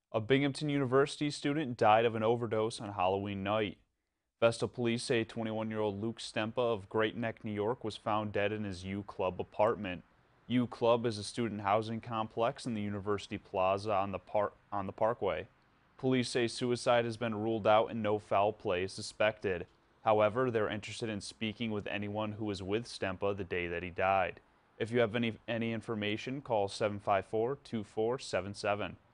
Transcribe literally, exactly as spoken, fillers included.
A Binghamton University student died of an overdose on Halloween night. Vestal police say twenty-one-year-old Luke Stempa of Great Neck, New York was found dead in his U Club apartment. U Club is a student housing complex in the University Plaza on the, par on the Parkway. Police say suicide has been ruled out and no foul play is suspected. However, they're interested in speaking with anyone who was with Stempa the day that he died. If you have any, any information, call seven five four, two four seven seven.